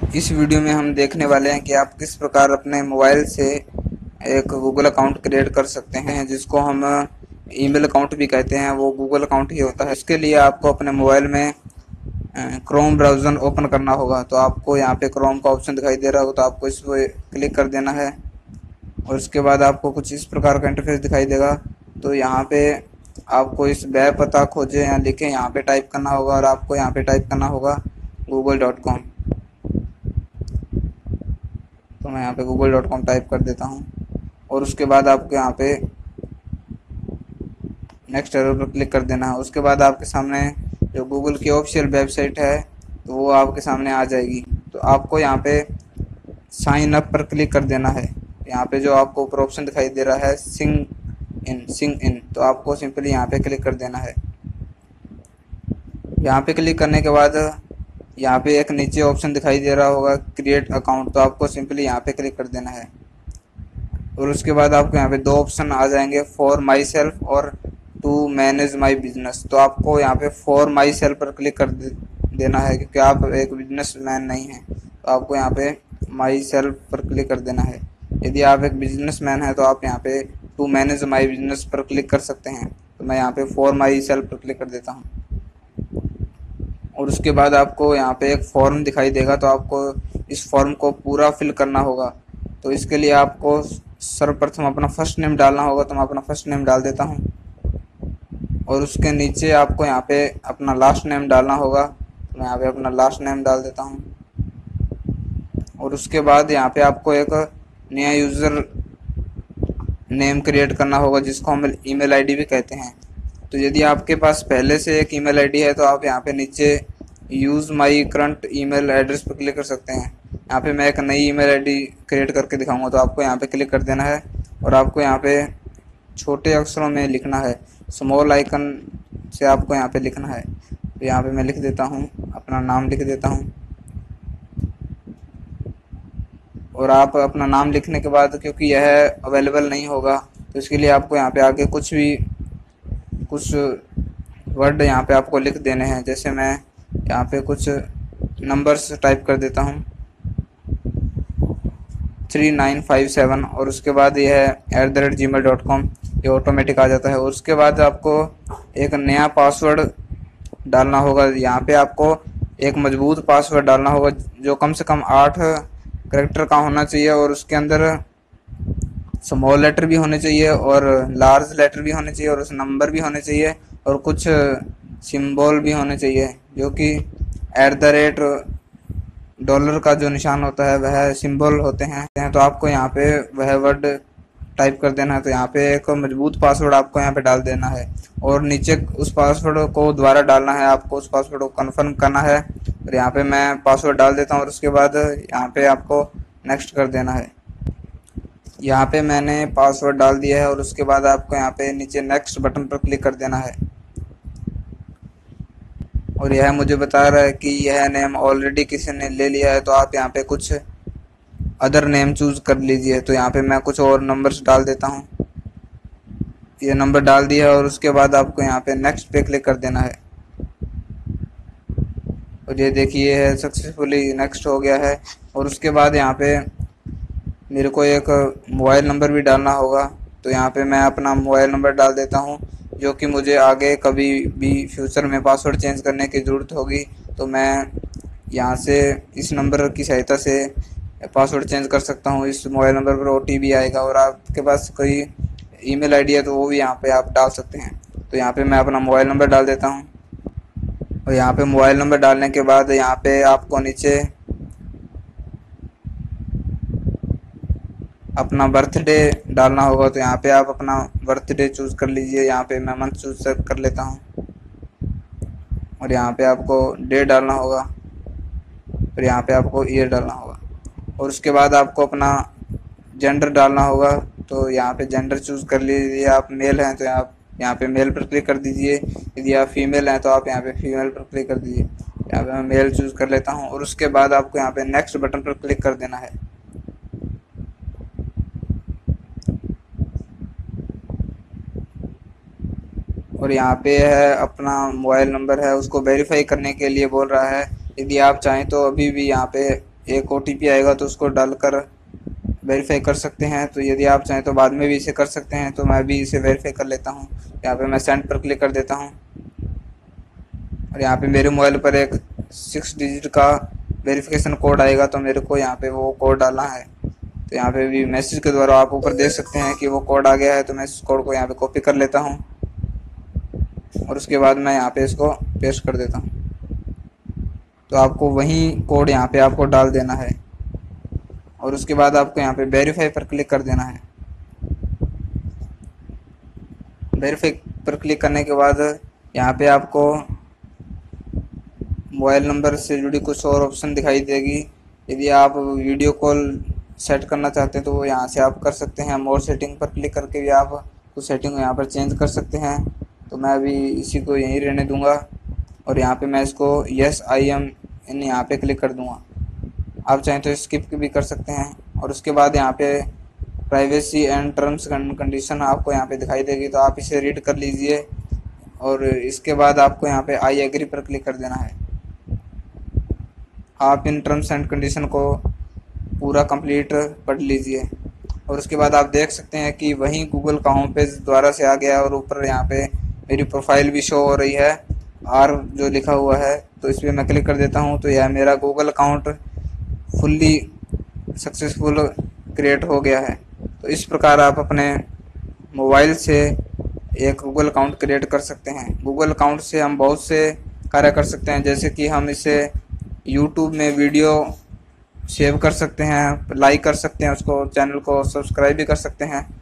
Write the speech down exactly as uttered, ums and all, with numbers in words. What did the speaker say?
इस वीडियो में हम देखने वाले हैं कि आप किस प्रकार अपने मोबाइल से एक गूगल अकाउंट क्रिएट कर सकते हैं, जिसको हम ईमेल अकाउंट भी कहते हैं। वो गूगल अकाउंट ही होता है। इसके लिए आपको अपने मोबाइल में क्रोम ब्राउज़र ओपन करना होगा। तो आपको यहाँ पे क्रोम का ऑप्शन दिखाई दे रहा होगा, तो आपको इस पर क्लिक कर देना है और उसके बाद आपको कुछ इस प्रकार का इंटरफेस दिखाई देगा। तो यहाँ पे आपको इस वेब पता खोजे या लिखे यहाँ पे टाइप करना होगा और आपको यहाँ पे टाइप करना होगा गूगल डॉट कॉम। तो मैं यहाँ पे गूगल डॉट कॉम टाइप कर देता हूँ और उसके बाद आपको यहाँ पे नेक्स्ट एरो पर क्लिक कर देना है। उसके बाद आपके सामने जो गूगल की ऑफिशियल वेबसाइट है तो वो आपके सामने आ जाएगी। तो आपको यहाँ पे साइन अप पर क्लिक कर देना है। यहाँ पे जो आपको ऊपर ऑप्शन दिखाई दे रहा है सिंग इन सिंग इन, तो आपको सिंपली यहाँ पे क्लिक कर देना है। यहाँ पे क्लिक करने के बाद यहाँ पे एक नीचे ऑप्शन दिखाई दे रहा होगा क्रिएट अकाउंट, तो आपको सिंपली यहाँ पे क्लिक कर देना है और उसके बाद आपको यहाँ पे दो ऑप्शन आ जाएंगे, फॉर माई सेल्फ और टू मैनेज माई बिजनेस। तो आपको यहाँ पे फॉर माई सेल्फ पर क्लिक कर दे, देना है क्योंकि आप एक बिजनेस मैन नहीं हैं। तो आपको यहाँ पे माई सेल्फ पर क्लिक कर देना है। यदि आप एक बिजनेस मैन हैं तो आप यहाँ पे टू मैनेज माई बिजनेस पर क्लिक कर सकते हैं। तो मैं यहाँ पे फॉर माई सेल्फ पर क्लिक कर देता हूँ और उसके बाद आपको यहाँ पे एक फॉर्म दिखाई देगा। तो आपको इस फॉर्म को पूरा फिल करना होगा। तो इसके लिए आपको सर्वप्रथम अपना फर्स्ट नेम डालना होगा। तो मैं अपना फर्स्ट नेम डाल देता हूँ और उसके नीचे आपको यहाँ पे अपना लास्ट नेम डालना होगा। तो मैं यहाँ पे अपना लास्ट नेम डाल देता हूँ और उसके बाद यहाँ पे आपको एक नया यूज़र नेम क्रिएट करना होगा, जिसको हम ईमेल आईडी भी कहते हैं। तो यदि आपके पास पहले से एक ईमेल आईडी है तो आप यहाँ पे नीचे use my current email address पर क्लिक कर सकते हैं। यहाँ पे मैं एक नई ईमेल आईडी क्रिएट करके दिखाऊंगा। तो आपको यहाँ पे क्लिक कर देना है और आपको यहाँ पे छोटे अक्षरों में लिखना है, स्मॉल आइकन से आपको यहाँ पे लिखना है। तो यहाँ पे मैं लिख देता हूँ, अपना नाम लिख देता हूँ और आप अपना नाम लिखने के बाद क्योंकि यह अवेलेबल नहीं होगा तो इसके लिए आपको यहाँ पे आगे कुछ भी कुछ वर्ड यहाँ पे आपको लिख देने हैं। जैसे मैं यहाँ पे कुछ नंबर्स टाइप कर देता हूँ थ्री नाइन फाइव सेवन और उसके बाद यह है at the rate G mail dot com, ये ऑटोमेटिक आ जाता है। और उसके बाद आपको एक नया पासवर्ड डालना होगा। यहाँ पे आपको एक मजबूत पासवर्ड डालना होगा जो कम से कम आठ करेक्टर का होना चाहिए और उसके अंदर स्मॉल लेटर भी होने चाहिए और लार्ज लेटर भी होने चाहिए और उस नंबर भी होने चाहिए और कुछ सिंबल भी होने चाहिए, जो कि एट द रेट डॉलर का जो निशान होता है वह सिंबल होते हैं। तो आपको यहाँ पे वह वर्ड टाइप कर देना है। तो यहाँ पे एक मजबूत पासवर्ड आपको यहाँ पे डाल देना है और नीचे उस पासवर्ड को दोबारा डालना है। आपको उस पासवर्ड को कंफर्म करना है और यहाँ पे मैं पासवर्ड डाल देता हूँ और उसके बाद यहाँ पे आपको नेक्स्ट कर देना है। यहाँ पे मैंने पासवर्ड डाल दिया है और उसके बाद आपको यहाँ पे नीचे नेक्स्ट बटन पर क्लिक कर देना है और यह मुझे बता रहा है कि यह नेम ऑलरेडी किसी ने ले लिया है। तो आप यहाँ पे कुछ अदर नेम चूज कर लीजिए। तो यहाँ पे मैं कुछ और नंबर्स डाल देता हूँ, ये नंबर डाल दिया है और उसके बाद आपको यहाँ पे नेक्स्ट पे क्लिक कर देना है और ये देखिए है सक्सेसफुली नेक्स्ट हो गया है। और उसके बाद यहाँ पे मेरे को एक मोबाइल नंबर भी डालना होगा। तो यहाँ पे मैं अपना मोबाइल नंबर डाल देता हूँ, जो कि मुझे आगे कभी भी फ्यूचर में पासवर्ड चेंज करने की ज़रूरत होगी तो मैं यहाँ से इस नंबर की सहायता से पासवर्ड चेंज कर सकता हूँ। इस मोबाइल नंबर पर ओटीपी आएगा और आपके पास कोई ईमेल आईडी है तो वो भी यहाँ पे आप डाल सकते हैं। तो यहाँ पे मैं अपना मोबाइल नंबर डाल देता हूँ और यहाँ पे मोबाइल नंबर डालने के बाद यहाँ पे आपको नीचे अपना बर्थडे डालना होगा। तो यहाँ पे आप अपना बर्थडे चूज़ कर लीजिए। यहाँ पे मैं मंथ चूज़ कर लेता हूँ और यहाँ पे आपको डे डालना होगा और यहाँ पे आपको ईयर डालना होगा और उसके बाद आपको अपना जेंडर डालना होगा। तो यहाँ पे जेंडर चूज़ कर लीजिए। आप मेल हैं तो आप यहाँ पे मेल पर क्लिक कर दीजिए, यदि आप फीमेल हैं तो आप यहाँ पे फीमेल पर क्लिक कर दीजिए। यहाँ पे मैं मेल चूज़ कर लेता हूँ और उसके बाद आपको यहाँ पे नेक्स्ट बटन पर क्लिक कर देना है। और यहाँ पे है अपना मोबाइल नंबर है, उसको वेरीफाई करने के लिए बोल रहा है। यदि आप चाहें तो अभी भी यहाँ पे एक ओ टी पी आएगा तो उसको डालकर वेरीफाई कर सकते हैं। तो यदि आप चाहें तो बाद में भी इसे कर सकते हैं। तो मैं भी इसे वेरीफाई कर लेता हूँ। यहाँ पे मैं सेंड पर क्लिक कर देता हूँ और यहाँ पे मेरे मोबाइल पर एक सिक्स डिजिट का वेरिफिकेशन कोड आएगा, तो मेरे को यहाँ पे वो कोड डालना है। तो यहाँ पे भी मैसेज के द्वारा आप ऊपर देख सकते हैं कि वो कोड आ गया है। तो मैं इस कोड को यहाँ पे कॉपी कर लेता हूँ और उसके बाद मैं यहाँ पे इसको पेस्ट कर देता हूँ। तो आपको वही कोड यहाँ पे आपको डाल देना है और उसके बाद आपको यहाँ पे वेरीफाई पर क्लिक कर देना है। वेरीफाई पर क्लिक करने के बाद यहाँ पे आपको मोबाइल नंबर से जुड़ी कुछ और ऑप्शन दिखाई देगी। यदि आप वीडियो कॉल सेट करना चाहते हैं तो वो यहाँ से आप कर सकते हैं। मोर सेटिंग पर क्लिक करके भी आप कुछ सेटिंग यहाँ पर चेंज कर सकते हैं। तो मैं अभी इसी को यहीं रहने दूंगा और यहाँ पे मैं इसको यस आई एम इन यहाँ पे क्लिक कर दूंगा। आप चाहें तो स्किप भी कर सकते हैं और उसके बाद यहाँ पे privacy and terms and condition आपको यहाँ पे दिखाई देगी, तो आप इसे रीड कर लीजिए और इसके बाद आपको यहाँ पे आई एग्री पर क्लिक कर देना है। आप इन टर्म्स एंड कंडीशन को पूरा कंप्लीट पढ़ लीजिए और उसके बाद आप देख सकते हैं कि वही गूगल का होम पेज दोबारा से आ गया और ऊपर यहाँ पे मेरी प्रोफाइल भी शो हो रही है, आर जो लिखा हुआ है। तो इस पर मैं क्लिक कर देता हूँ तो यह मेरा Google account fully successful create हो गया है। तो इस प्रकार आप अपने मोबाइल से एक गूगल अकाउंट क्रिएट कर सकते हैं। गूगल अकाउंट से हम बहुत से कार्य कर सकते हैं, जैसे कि हम इसे यूट्यूब में वीडियो सेव कर सकते हैं, लाइक कर सकते हैं, उसको चैनल को सब्सक्राइब भी कर सकते हैं